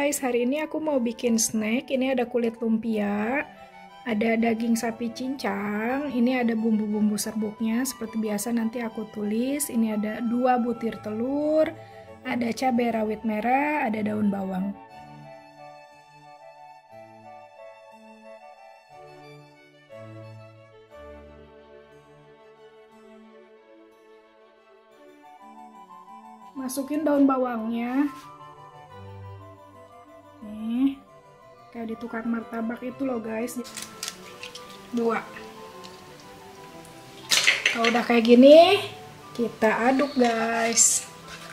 guys, hari ini aku mau bikin snack. Ini ada kulit lumpia, ada daging sapi cincang, ini ada bumbu-bumbu serbuknya seperti biasa nanti aku tulis. Ini ada 2 butir telur, ada cabai rawit merah, ada daun bawang. Masukin daun bawangnya. Nih, kayak di tukang martabak itu loh guys. 2. Kalau udah kayak gini, kita aduk guys.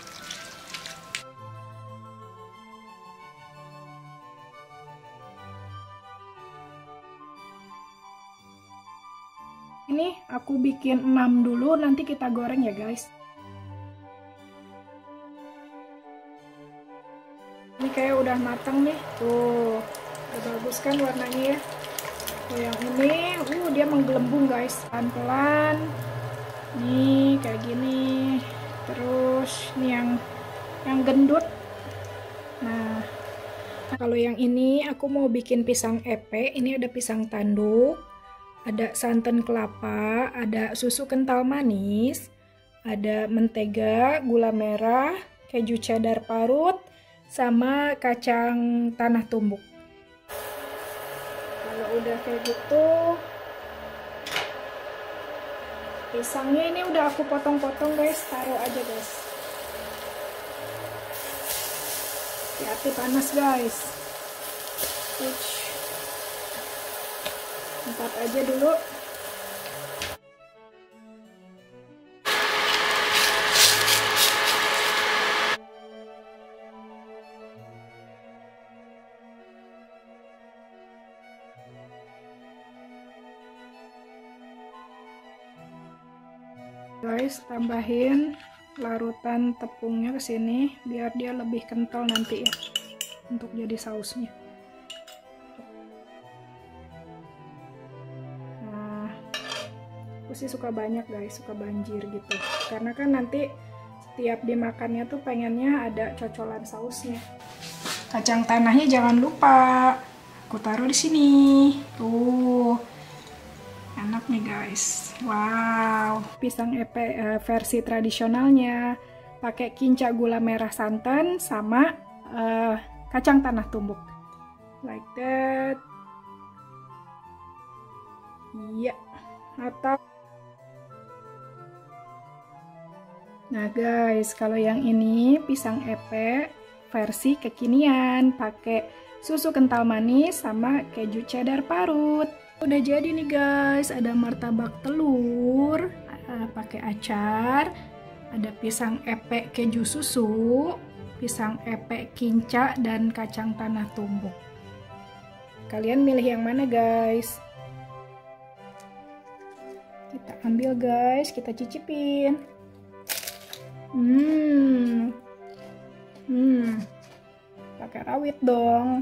Ini aku bikin 6 dulu, nanti kita goreng ya guys. Ini kayak udah matang nih, tuh udah bagus kan warnanya ya. Tuh yang ini, dia menggelembung guys, pelan-pelan. Nih kayak gini. Terus nih yang gendut. Nah, kalau yang ini aku mau bikin pisang epe. Ini ada pisang tanduk, ada santan kelapa, ada susu kental manis, ada mentega, gula merah, keju cheddar parut, sama kacang tanah tumbuk. Kalau udah kayak gitu, pisangnya ini udah aku potong-potong guys, taruh aja guys. Hati-hati panas guys. Empat aja dulu. Guys, tambahin larutan tepungnya ke sini biar dia lebih kental nanti ya untuk jadi sausnya. Nah, aku sih suka banyak guys, suka banjir gitu. Karena kan nanti setiap dimakannya tuh pengennya ada cocolan sausnya. Kacang tanahnya jangan lupa. Aku taruh di sini. Tuh. Enak nih guys. Wow, pisang epe versi tradisionalnya pakai kinca gula merah santan sama kacang tanah tumbuk. Like that. Iya. Atau nah guys, kalau yang ini pisang epe versi kekinian pakai susu kental manis sama keju cheddar parut. Udah jadi nih guys, ada martabak telur, pakai acar, ada pisang epe keju susu, pisang epe kinca, dan kacang tanah tumbuk. Kalian milih yang mana guys? Kita ambil guys, kita cicipin. Pakai rawit dong.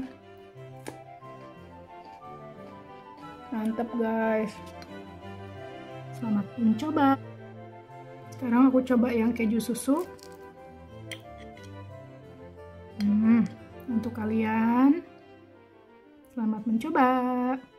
Mantap guys. Selamat mencoba. Sekarang aku coba yang keju susu. Untuk kalian, selamat mencoba.